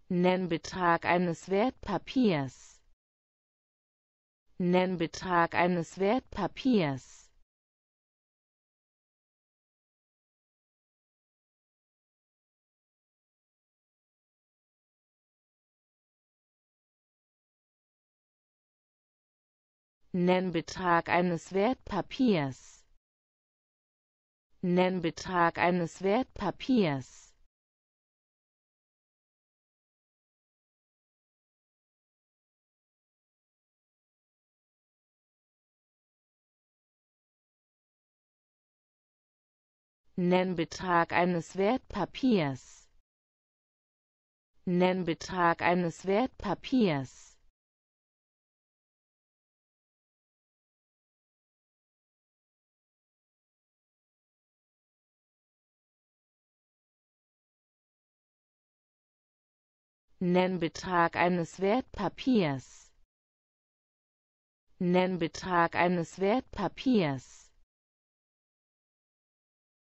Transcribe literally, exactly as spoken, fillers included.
Nennbetrag eines Wertpapiers. Nennbetrag eines Wertpapiers. Nennbetrag eines Wertpapiers. Nennbetrag eines Wertpapiers. Nennbetrag eines Wertpapiers. Nennbetrag eines Wertpapiers. Nennbetrag eines Wertpapiers. Nennbetrag eines Wertpapiers.